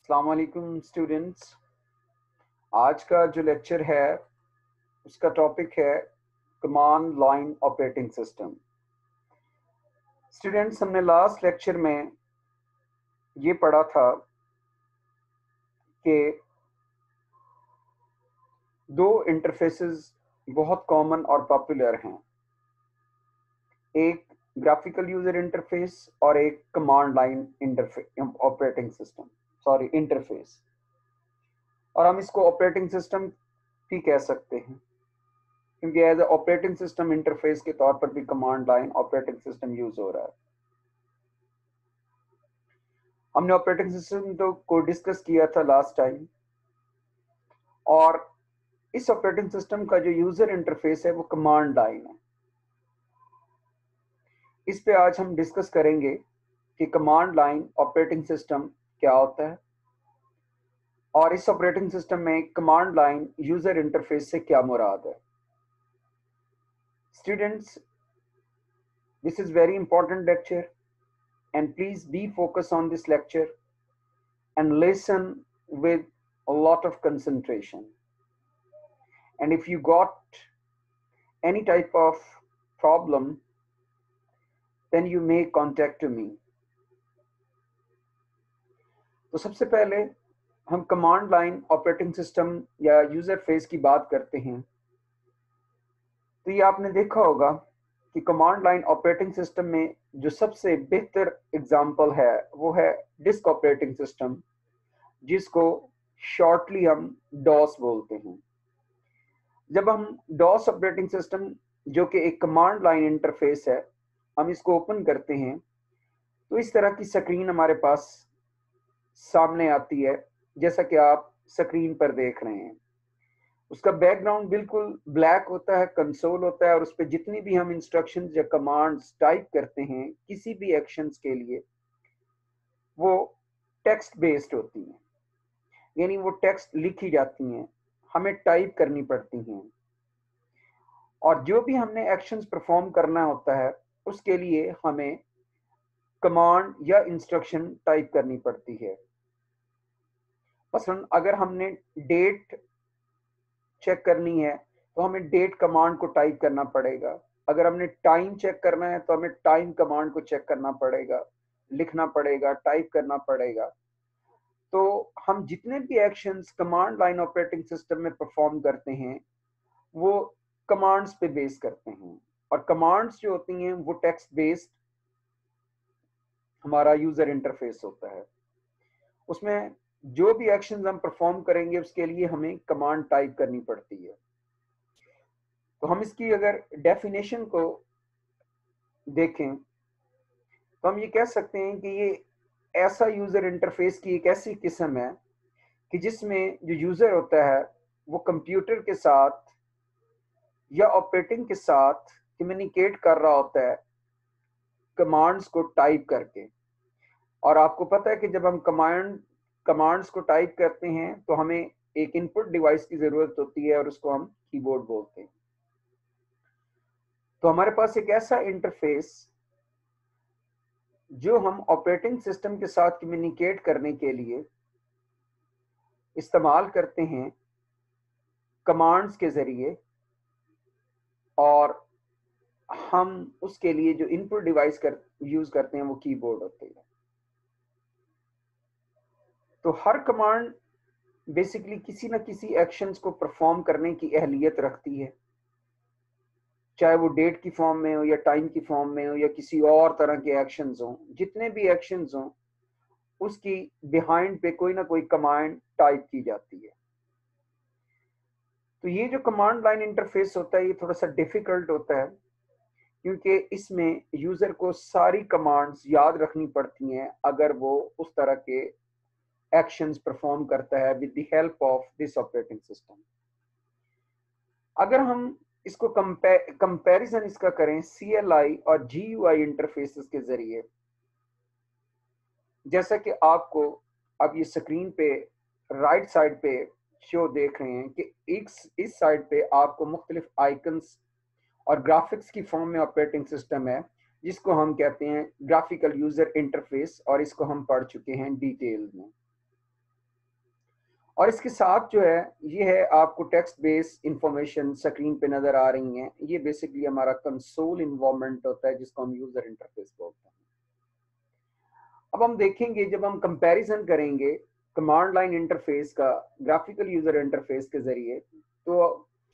अस्सलाम वालेकुम स्टूडेंट्स। आज का जो लेक्चर है उसका टॉपिक है command line operating system. Students, हमने लास्ट लेक्चर में ये पढ़ा था कि दो इंटरफेसेस बहुत कॉमन और पॉपुलर हैं, एक ग्राफिकल यूजर इंटरफेस और एक command line operating system interface. और हम इसको ऑपरेटिंग सिस्टम भी कह सकते हैं क्योंकि as a operating system interface के तौर पर भी command line operating system use हो रहा है। हमने ऑपरेटिंग सिस्टम को डिस्कस किया था लास्ट टाइम, और इस ऑपरेटिंग सिस्टम का जो यूजर इंटरफेस है वो कमांड लाइन है। इस पे आज हम डिस्कस करेंगे कि कमांड लाइन ऑपरेटिंग सिस्टम क्या होता है और इस ऑपरेटिंग सिस्टम में कमांड लाइन यूजर इंटरफेस से क्या मुराद है। Students, this is very important lecture and please be focused on this lecture and listen with a lot of concentration. And if you got any type of problem, then you may contact to me. तो सबसे पहले हम command line operating system या user face की बात करते हैं, तो ये आपने देखा होगा कि कमांड लाइन ऑपरेटिंग सिस्टम में जो सबसे बेहतर एग्जांपल है वो है डिस्क ऑपरेटिंग सिस्टम, जिसको शॉर्टली हम डॉस बोलते हैं। जब हम डॉस ऑपरेटिंग सिस्टम, जो कि एक कमांड लाइन इंटरफेस है, हम इसको ओपन करते हैं तो इस तरह की स्क्रीन हमारे पास सामने आती है, जैसा कि आप स्क्रीन पर देख रहे हैं। उसका बैकग्राउंड बिल्कुल ब्लैक होता है, कंसोल होता है, और उस पर जितनी भी हम इंस्ट्रक्शंस या कमांड्स टाइप करते हैं किसी भी एक्शंस के लिए, वो टेक्स्ट बेस्ड होती हैं, यानी वो टेक्स्ट लिखी जाती हैं, हमें टाइप करनी पड़ती हैं। और जो भी हमने एक्शंस परफॉर्म करना होता है उसके लिए हमें कमांड या इंस्ट्रक्शन टाइप करनी पड़ती है। मसलन अगर हमने डेट चेक करनी है तो हमें डेट कमांड को टाइप करना पड़ेगा। अगर हमने टाइम चेक करना है तो हमें टाइम कमांड को चेक करना पड़ेगा, लिखना पड़ेगा, टाइप करना पड़ेगा। तो हम जितने भी actions command line operating system में परफॉर्म करते हैं वो कमांड्स पे बेस करते हैं, और कमांड्स जो होती हैं वो टेक्स्ट बेस्ड हमारा यूजर इंटरफेस होता है। उसमें जो भी एक्शंस हम परफॉर्म करेंगे उसके लिए हमें कमांड टाइप करनी पड़ती है। तो हम इसकी अगर डेफिनेशन को देखें तो हम ये कह सकते हैं कि ये ऐसा यूजर इंटरफेस की एक ऐसी किस्म है कि जिसमें जो यूजर होता है वो कंप्यूटर के साथ या ऑपरेटिंग के साथ कम्युनिकेट कर रहा होता है कमांड्स को टाइप करके। और आपको पता है कि जब हम कमांड्स को टाइप करते हैं तो हमें एक इनपुट डिवाइस की जरूरत होती है और उसको हम कीबोर्ड बोलते हैं। तो हमारे पास एक ऐसा इंटरफेस जो हम ऑपरेटिंग सिस्टम के साथ कम्युनिकेट करने के लिए इस्तेमाल करते हैं कमांड्स के जरिए, और हम उसके लिए जो इनपुट डिवाइस यूज करते हैं वो कीबोर्ड होते हैं। तो हर कमांड बेसिकली किसी ना किसी एक्शंस को परफॉर्म करने की अहलियत रखती है, चाहे वो डेट की फॉर्म में हो या टाइम की फॉर्म में हो या किसी और तरह के एक्शंस हो। जितने भी एक्शंस हो उसकी बिहाइंड पे कोई ना कोई कमांड टाइप की जाती है। तो ये जो कमांड लाइन इंटरफेस होता है ये थोड़ा सा डिफिकल्ट होता है क्योंकि इसमें यूजर को सारी कमांड्स याद रखनी पड़ती हैं अगर वो उस तरह के एक्शंस परफॉर्म करता है with the help of this operating system. अगर हम इसको कंपैरिजन इसका करें CLI और GUI इंटरफेसेस के जरिए, जैसा कि आपको अब ये स्क्रीन पे राइट साइड पे शो देख रहे हैं कि इस साइड पे आपको मुख्तलिफ आइकन्स और ग्राफिक्स की फॉर्म में ऑपरेटिंग सिस्टम है जिसको हम कहते हैं ग्राफिकल यूजर इंटरफेस, और इसको हम पढ़ चुके हैं डिटेल में। और इसके साथ जो है ये है आपको टेक्स्ट बेस्ड इंफॉर्मेशन स्क्रीन पे नजर आ रही हैं। ये बेसिकली हमारा कंसोल इन्वायरमेंट होता है जिसको हम यूजर इंटरफेस बोलते हैं। अब हम देखेंगे जब हम कंपैरिजन करेंगे कमांड लाइन इंटरफेस का ग्राफिकल यूजर इंटरफेस के जरिए, तो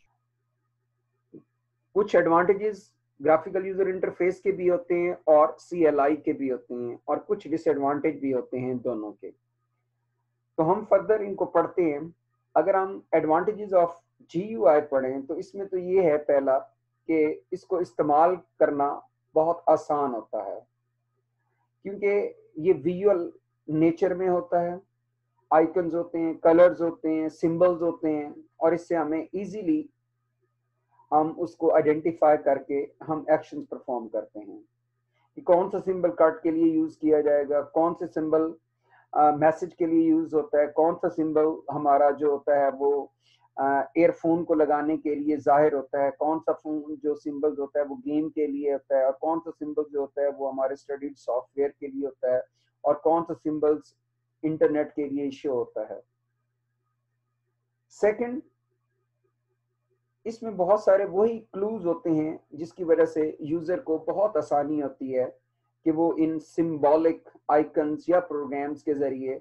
कुछ एडवांटेजेस ग्राफिकल यूजर इंटरफेस के भी होते हैं और CLI के भी होते हैं, और कुछ डिसएडवांटेज भी होते हैं दोनों के। तो हम फर्दर इनको पढ़ते हैं। अगर हम एडवांटेजेस ऑफ GUI पढ़ें तो इसमें तो ये है पहला कि इसको इस्तेमाल करना बहुत आसान होता है, क्योंकि ये विजुअल नेचर में होता है। आइकन्स होते हैं, कलर्स होते हैं, सिंबल्स होते हैं, और इससे हमें इजीली हम उसको आइडेंटिफाई करके हम एक्शंस परफॉर्म करते हैं कि कौन सा सिंबल कट के लिए यूज किया जाएगा, कौन से सिंबल मैसेज के लिए यूज होता है, कौन सा सिंबल हमारा जो होता है वो एयरफोन को लगाने के लिए जाहिर होता है, कौन सा फोन जो सिंबल होता है वो गेम के लिए होता है, और कौन सा सिंबल जो होता है वो हमारे स्टडीड सॉफ्टवेयर के लिए होता है, और कौन सा सिंबल्स इंटरनेट के लिए शो होता है। सेकंड, इसमें बहुत सारे वही क्लूज होते हैं जिसकी वजह से यूजर को बहुत आसानी होती है कि वो इन सिंबॉलिक आइकन्स या प्रोग्राम्स के जरिए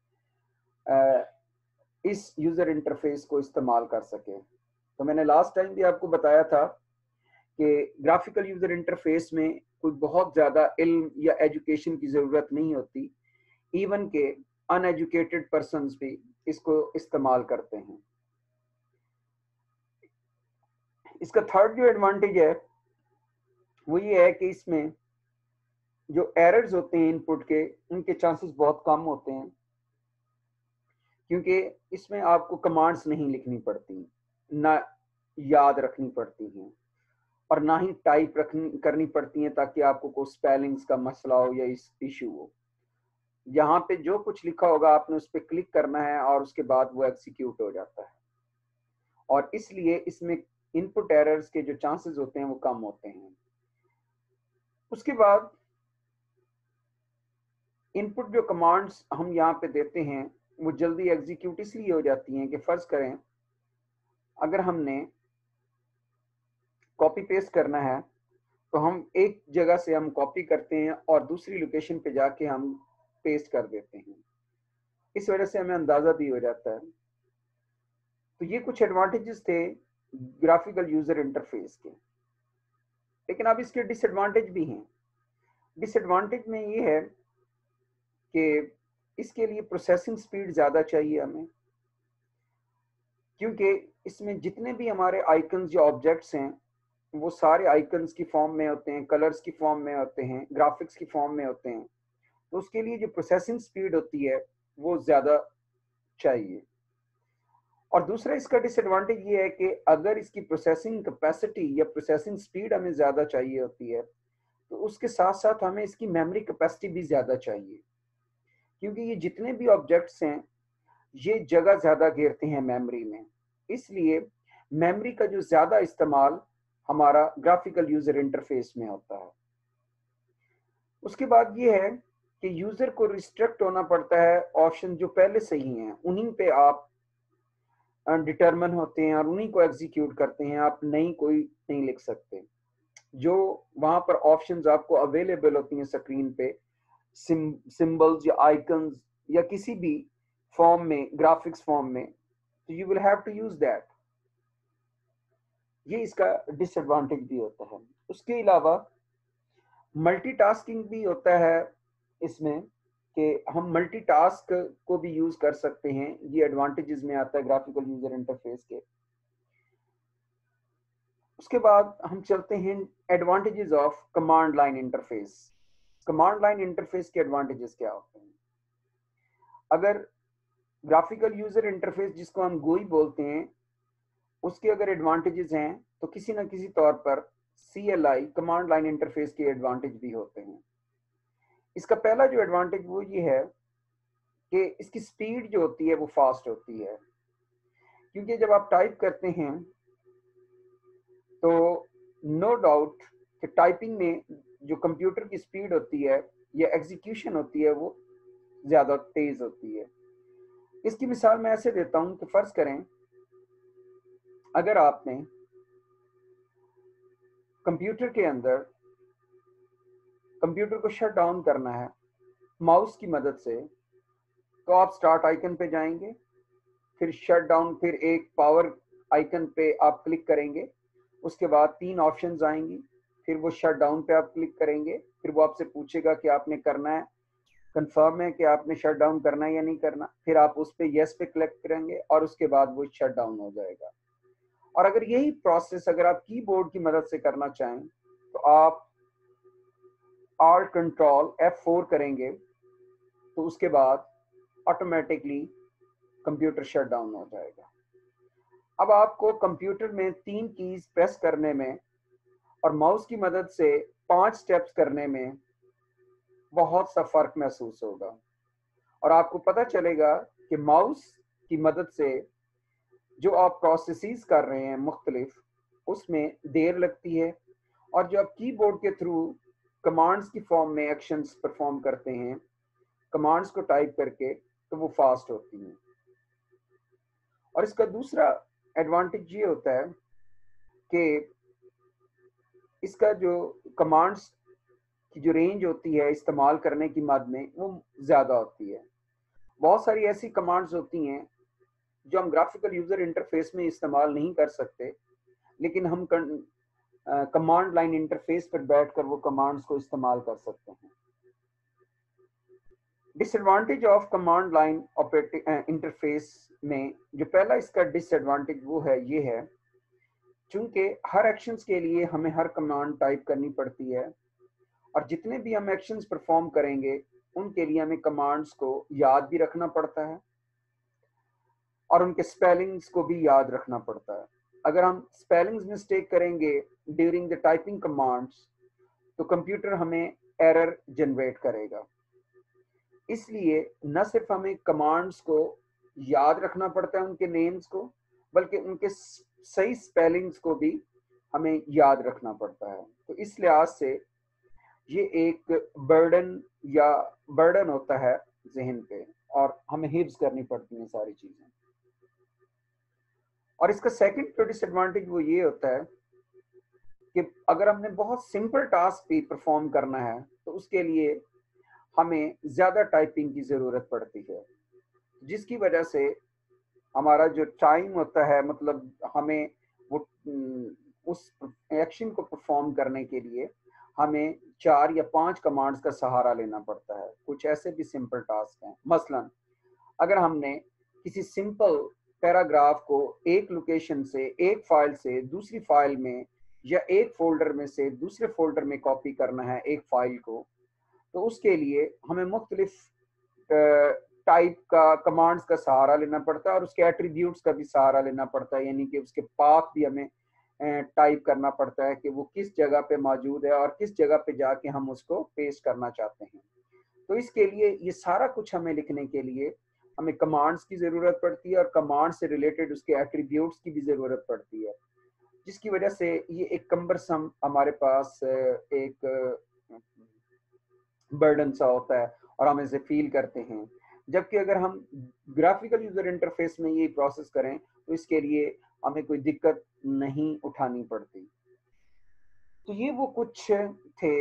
इस यूजर इंटरफेस को इस्तेमाल कर सके। तो मैंने लास्ट टाइम भी आपको बताया था कि ग्राफिकल यूजर इंटरफेस में कोई बहुत ज्यादा इल्म या एजुकेशन की जरूरत नहीं होती, इवन के अनएजुकेटेड पर्सन्स भी इसको इस्तेमाल करते हैं। इसका थर्ड जो एडवांटेज है वो ये है कि इसमें जो एरर्स होते हैं इनपुट के, उनके चांसेस बहुत कम होते हैं, क्योंकि इसमें आपको कमांड्स नहीं लिखनी पड़ती, ना याद रखनी पड़ती हैं, और ना ही टाइप करनी पड़ती हैं ताकि आपको कोई स्पेलिंग्स का मसला हो या इशू हो। यहाँ पे जो कुछ लिखा होगा आपने उस पर क्लिक करना है और उसके बाद वो एग्जीक्यूट हो जाता है, और इसलिए इसमें इनपुट एरर्स के जो चांसेस होते हैं वो कम होते हैं। उसके बाद इनपुट जो कमांड्स हम यहाँ पे देते हैं वो जल्दी एग्जीक्यूट इसलिए हो जाती हैं कि फर्ज करें अगर हमने कॉपी पेस्ट करना है तो हम एक जगह से हम कॉपी करते हैं और दूसरी लोकेशन पे जाके हम पेस्ट कर देते हैं, इस वजह से हमें अंदाजा भी हो जाता है। तो ये कुछ एडवांटेजेस थे ग्राफिकल यूजर इंटरफेस के, लेकिन अब इसके डिसएडवांटेज भी हैं। डिसएडवांटेज में ये है कि इसके लिए प्रोसेसिंग स्पीड ज़्यादा चाहिए हमें, क्योंकि इसमें जितने भी हमारे आइकन्स या ऑब्जेक्ट्स हैं वो सारे आइकन्स की फॉर्म में होते हैं, कलर्स की फॉर्म में होते हैं, ग्राफिक्स की फॉर्म में होते हैं। तो उसके लिए जो प्रोसेसिंग स्पीड होती है वो ज़्यादा चाहिए। और दूसरा इसका डिसएडवांटेज ये है कि अगर इसकी प्रोसेसिंग कैपेसिटी या प्रोसेसिंग स्पीड हमें ज़्यादा चाहिए होती है तो उसके साथ साथ हमें इसकी मेमोरी कैपेसिटी भी ज़्यादा चाहिए, क्योंकि ये जितने भी ऑब्जेक्ट्स हैं ये जगह ज़्यादा घेरते हैं मेमोरी में, इसलिए मेमोरी का जो ज़्यादा इस्तेमाल हमारा ग्राफिकल यूजर इंटरफेस में होता है। उसके बाद ये है कि यूजर को रिस्ट्रिक्ट होना पड़ता है, ऑप्शन जो पहले से ही हैं उन्हीं पे आप डिटरमिन होते हैं और उन्हीं को एग्जीक्यूट करते हैं, आप नई कोई नहीं लिख सकते। जो वहां पर ऑप्शंस आपको अवेलेबल होती हैं स्क्रीन पे, सिंबल्स या आइकन्स या किसी भी फॉर्म में, ग्राफिक्स फॉर्म में, तो you will have to use that. ये इसका डिसएडवांटेज भी होता है। उसके अलावा मल्टीटास्किंग भी होता है इसमें, कि हम मल्टीटास्क को भी यूज कर सकते हैं, ये एडवांटेजेस में आता है ग्राफिकल यूजर इंटरफेस के। उसके बाद हम चलते हैं advantages of command line interface. Command line interface के एडवांटेजेस क्या होते हैं? अगर ग्राफिकल यूजर इंटरफेस जिसको हम गोई बोलते हैं उसके अगर एडवांटेजेस हैं तो किसी ना किसी तौर पर CLI कमांड लाइन इंटरफेस के एडवांटेज भी होते हैं। इसका पहला जो एडवांटेज वो ये है कि इसकी स्पीड जो होती है वो फास्ट होती है, क्योंकि जब आप टाइप करते हैं तो नो डाउट कि टाइपिंग में जो कंप्यूटर की स्पीड होती है या एग्जीक्यूशन होती है वो ज़्यादा तेज़ होती है। इसकी मिसाल मैं ऐसे देता हूं कि फर्ज करें अगर आपने कंप्यूटर के अंदर कंप्यूटर को शट डाउन करना है माउस की मदद से, तो आप स्टार्ट आइकन पे जाएंगे, फिर शट डाउन, फिर एक पावर आइकन पे आप क्लिक करेंगे, उसके बाद 3 ऑप्शंस आएंगी, फिर वो शट डाउन पे आप क्लिक करेंगे, फिर वो आपसे पूछेगा कि आपने करना है, कंफर्म है कि आपने शट डाउन करना है या नहीं करना, फिर आप उस पे यस पे क्लिक करेंगे और उसके बाद वो शट डाउन हो जाएगा। और अगर यही प्रोसेस अगर आप कीबोर्ड की मदद से करना चाहें तो आप Alt Control F4 करेंगे, तो उसके बाद ऑटोमेटिकली कंप्यूटर शट डाउन हो जाएगा। अब आपको कंप्यूटर में 3 कीज प्रेस करने में और माउस की मदद से 5 स्टेप्स करने में बहुत सा फर्क महसूस होगा और आपको पता चलेगा कि माउस की मदद से जो आप प्रोसेसेस कर रहे हैं मुख्तलिफ, उसमें देर लगती है, और जो आप कीबोर्ड के थ्रू कमांड्स की फॉर्म में एक्शंस परफॉर्म करते हैं कमांड्स को टाइप करके, तो वो फास्ट होती हैं। और इसका दूसरा एडवांटेज ये होता है कि इसका जो कमांड्स की जो रेंज होती है इस्तेमाल करने की मद में, वो ज़्यादा होती है। बहुत सारी ऐसी कमांड्स होती हैं जो हम ग्राफिकल यूज़र इंटरफेस में इस्तेमाल नहीं कर सकते, लेकिन हम कमांड लाइन इंटरफेस पर बैठकर वो कमांड्स को इस्तेमाल कर सकते हैं। Disadvantage of command line operating interface में जो पहला इसका डिसएडवांटेज वो है, ये है चूंकि हर एक्शंस के लिए हमें हर कमांड टाइप करनी पड़ती है, और जितने भी हम एक्शंस परफॉर्म करेंगे उनके लिए हमें कमांड्स को याद भी रखना पड़ता है और उनके स्पेलिंग्स को भी याद रखना पड़ता है। अगर हम स्पेलिंग्स मिस्टेक करेंगे ड्यूरिंग द टाइपिंग कमांड्स, तो कंप्यूटर हमें एरर जनरेट करेगा। इसलिए न सिर्फ हमें कमांड्स को याद रखना पड़ता है उनके नेम्स को, बल्कि उनके सही स्पेलिंग्स को भी हमें याद रखना पड़ता है। तो इस लिहाज से ये एक बर्डन होता है जहन पे, और हमें हिफ्ज करनी पड़ती हैं सारी चीजें। और इसका सेकंड जो डिसएडवांटेज वो ये होता है कि अगर हमने बहुत सिंपल टास्क भी परफॉर्म करना है तो उसके लिए हमें ज्यादा टाइपिंग की जरूरत पड़ती है, जिसकी वजह से हमारा जो टाइम होता है, मतलब हमें वो उस एक्शन को परफॉर्म करने के लिए हमें 4 या 5 कमांड्स का सहारा लेना पड़ता है। कुछ ऐसे भी सिंपल टास्क हैं, मसलन अगर हमने किसी सिंपल पैराग्राफ को एक लोकेशन से, एक फाइल से दूसरी फाइल में, या एक फोल्डर में से दूसरे फोल्डर में कॉपी करना है एक फाइल को, तो उसके लिए हमें मुख्तलिफ टाइप का कमांड्स का सहारा लेना पड़ता है और उसके एट्रीब्यूट्स का भी सहारा लेना पड़ता है, यानी कि उसके पाथ भी हमें टाइप करना पड़ता है कि वो किस जगह पे मौजूद है और किस जगह पे जाके हम उसको पेस्ट करना चाहते हैं। तो इसके लिए ये सारा कुछ हमें लिखने के लिए हमें कमांड्स की ज़रूरत पड़ती है और कमांड से रिलेटेड उसके एट्रीब्यूट्स की भी ज़रूरत पड़ती है, जिसकी वजह से ये एक कम्बरसम हमारे पास एक बर्डन सा होता है और हम इसे फील करते हैं। जबकि अगर हम ग्राफिकल यूजर इंटरफेस में ये प्रोसेस करें तो इसके लिए हमें कोई दिक्कत नहीं उठानी पड़ती। तो ये वो कुछ थे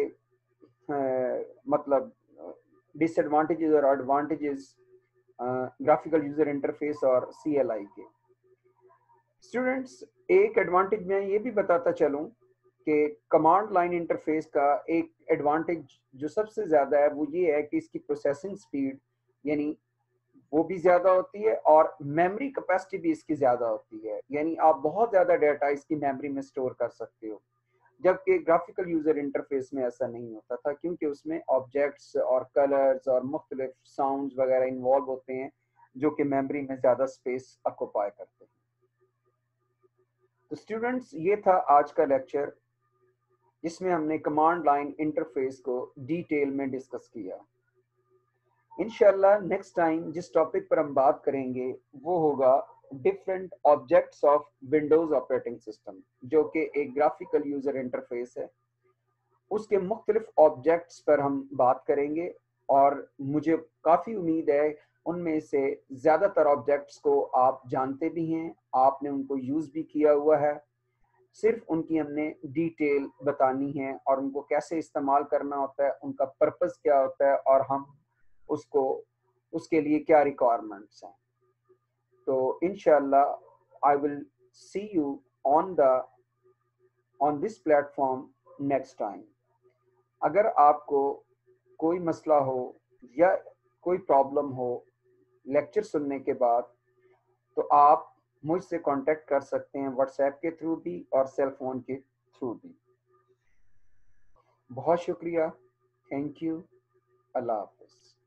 मतलब डिसएडवांटेजेस और एडवांटेजेस ग्राफिकल यूजर इंटरफेस और CLI के। स्टूडेंट्स, एक एडवांटेज मैं ये भी बताता चलूं कि कमांड लाइन इंटरफेस का एक एडवांटेज जो सबसे ज़्यादा है वो ये है कि इसकी प्रोसेसिंग स्पीड यानी वो भी ज़्यादा होती है और मेमोरी कैपेसिटी भी इसकी ज़्यादा होती है, यानी आप बहुत ज़्यादा डाटा इसकी मेमोरी में स्टोर कर सकते हो। जबकि ग्राफिकल यूज़र इंटरफेस में ऐसा नहीं होता था, क्योंकि उसमें ऑब्जेक्ट्स और कलर्स और मुख्तलिफ साउंड्स वगैरह इन्वॉल्व होते हैं जो कि मेमोरी में ज़्यादा स्पेस ऑक्यूपाई करते हैं। तो स्टूडेंट्स, ये था आज का लेक्चर जिसमें हमने कमांड लाइन इंटरफेस को डिटेल में डिस्कस किया। इंशाल्लाह नेक्स्ट टाइम जिस टॉपिक पर हम बात करेंगे वो होगा different objects of Windows operating system, जो कि एक ग्राफिकल यूजर इंटरफेस है। उसके मुख्तलिफ ऑब्जेक्ट्स पर हम बात करेंगे और मुझे काफ़ी उम्मीद है उनमें से ज़्यादातर ऑब्जेक्ट्स को आप जानते भी हैं, आपने उनको यूज़ भी किया हुआ है। सिर्फ उनकी हमने डिटेल बतानी है और उनको कैसे इस्तेमाल करना होता है, उनका पर्पस क्या होता है और हम उसको उसके लिए क्या रिक्वायरमेंट्स हैं। तो इंशाल्लाह I will see you on the on this platform next time. अगर आपको कोई मसला हो या कोई प्रॉब्लम हो लेक्चर सुनने के बाद, तो आप मुझसे कांटेक्ट कर सकते हैं व्हाट्सएप के थ्रू भी और सेल फोन के थ्रू भी। बहुत शुक्रिया, थैंक यू, अल्लाह हाफ़िज़।